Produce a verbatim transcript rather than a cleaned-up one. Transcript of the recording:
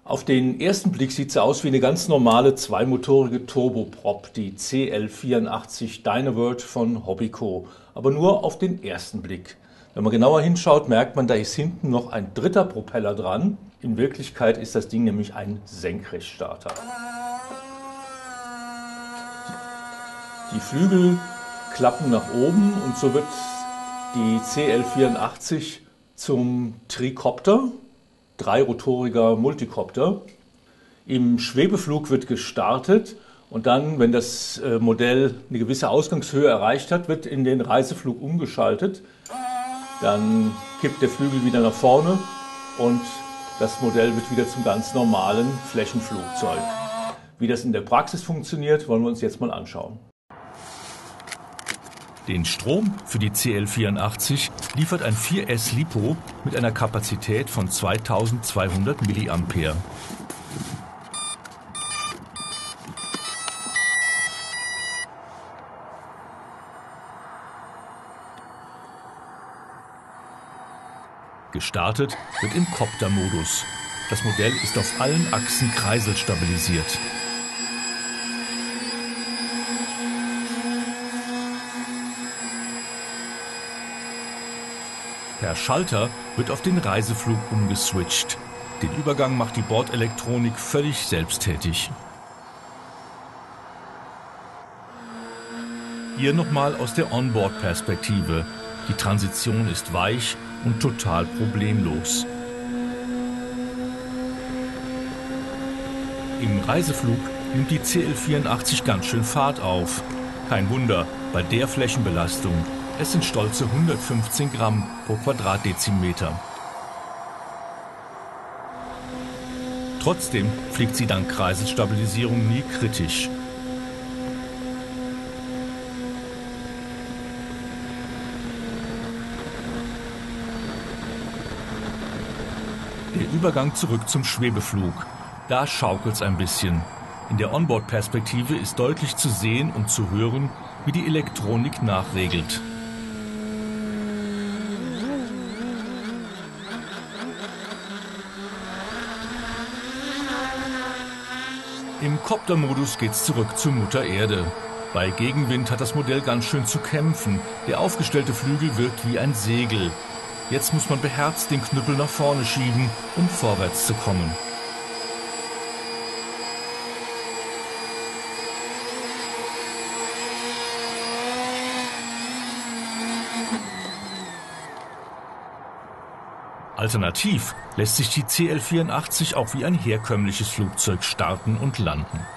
Auf den ersten Blick sieht sie aus wie eine ganz normale zweimotorige Turboprop, die C L vierundachtzig Dynaword von Hobbico, aber nur auf den ersten Blick. Wenn man genauer hinschaut, merkt man, da ist hinten noch ein dritter Propeller dran. In Wirklichkeit ist das Ding nämlich ein Senkrechtstarter. Die Flügel klappen nach oben und so wird die C L vierundachtzig zum Tricopter, dreirotoriger Multicopter. Im Schwebeflug wird gestartet und dann, wenn das Modell eine gewisse Ausgangshöhe erreicht hat, wird in den Reiseflug umgeschaltet. Dann kippt der Flügel wieder nach vorne und das Modell wird wieder zum ganz normalen Flächenflugzeug. Wie das in der Praxis funktioniert, wollen wir uns jetzt mal anschauen. Den Strom für die C L vierundachtzig liefert ein vier S LiPo mit einer Kapazität von zweitausendzweihundert Milliampere. Gestartet wird im Copter-Modus. Das Modell ist auf allen Achsen kreiselstabilisiert. Per Schalter wird auf den Reiseflug umgeswitcht. Den Übergang macht die Bordelektronik völlig selbsttätig. Hier nochmal aus der Onboard-Perspektive. Die Transition ist weich und total problemlos. Im Reiseflug nimmt die C L vierundachtzig ganz schön Fahrt auf. Kein Wunder bei der Flächenbelastung. Es sind stolze hundertfünfzehn Gramm pro Quadratdezimeter. Trotzdem fliegt sie dank Kreiselstabilisierung nie kritisch. Der Übergang zurück zum Schwebeflug. Da schaukelt's ein bisschen. In der Onboard-Perspektive ist deutlich zu sehen und zu hören, wie die Elektronik nachregelt. Im Copter-Modus geht's zurück zur Mutter Erde. Bei Gegenwind hat das Modell ganz schön zu kämpfen. Der aufgestellte Flügel wirkt wie ein Segel. Jetzt muss man beherzt den Knüppel nach vorne schieben, um vorwärts zu kommen. Alternativ lässt sich die C L vierundachtzig auch wie ein herkömmliches Flugzeug starten und landen.